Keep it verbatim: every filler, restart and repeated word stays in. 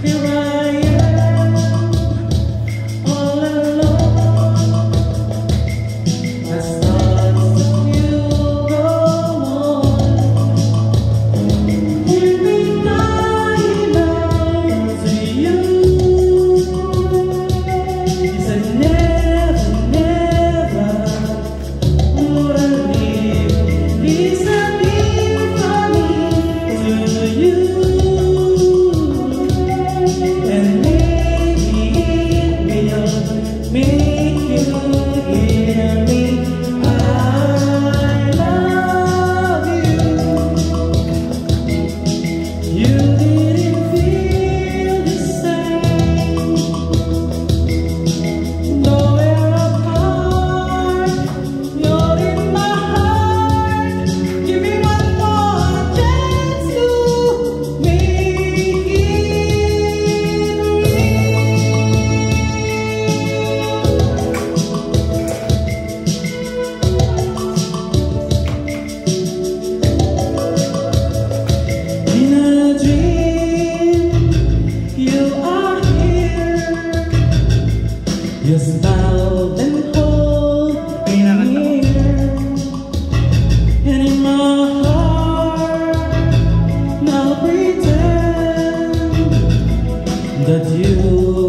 Here I am, all alone. As thoughts of you go on, hear me crying out to you. You said never, never would I leave. These are dear for me to you. And maybe it will make you hear me. I love you. You didn't feel the same. Though we're apart, you're in my heart. Give me one more chance to make it in a dream, you are here. You smile and hold me near. And in my heart, now pretend that you